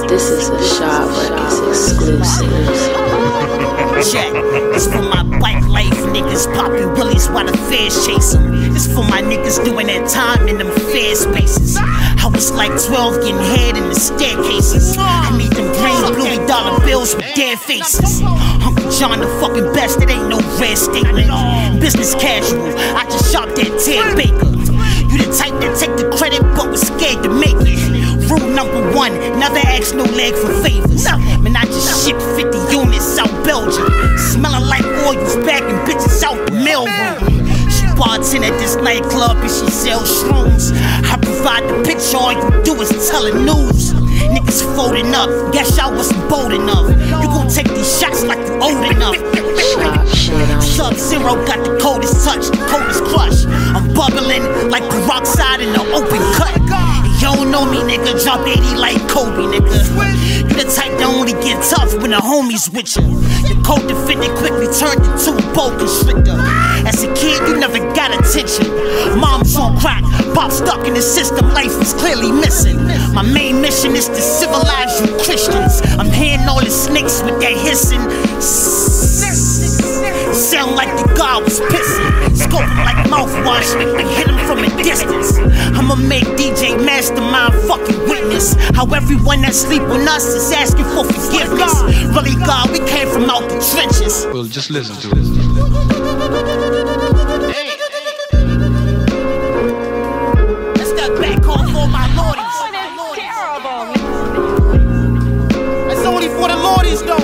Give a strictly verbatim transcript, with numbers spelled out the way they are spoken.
This is a SHAAP Records exclusive. Check. It's for my bike life niggas popping willies while the feds chase them. It's for my niggas doing their time in them fair spaces. I was like twelve getting head in the staircases. I need them green bluey dollar bills with dead faces. Uncle John the fucking best, it ain't no red statement. Business casual, I just shop that Ted Baker. You the type that take the credit but was scared to make it. Rule number one, never ask no leg for favors. Man, I just shipped fifty units out Belgium. Smelling like oils, bagging bitches out the mailroom. She bartend at this nightclub and she sells shrooms. I provide the picture, all you do is tell the news. Niggas folding up, guess y'all wasn't bold enough. You gon' take these shots like you old enough. Sub-Zero got the coldest touch, the coldest crush. I'm bubbling like peroxide in the open cut. You don't know me, nigga, drop eighty like Kobe, nigga. You the type that only get tough when the homies with you. The co-defendant quickly turned into a bow constrictor. As a kid, you never got attention. Mom's on crack, Bob stuck in the system, life was clearly missing. My main mission is to civilize you Christians. I'm hearing all the snakes with that hissing. Sound like the God was pissing. Scoping like mouthwash, I hit him from a distance. I'ma make D J Mastermind fucking witness how everyone that sleep with us is asking for forgiveness. Really, God, we came from out the trenches. Well, just listen to this. Hey, that's that back off for my lordies. Oh, that's terrible. That's only for the lordies, though.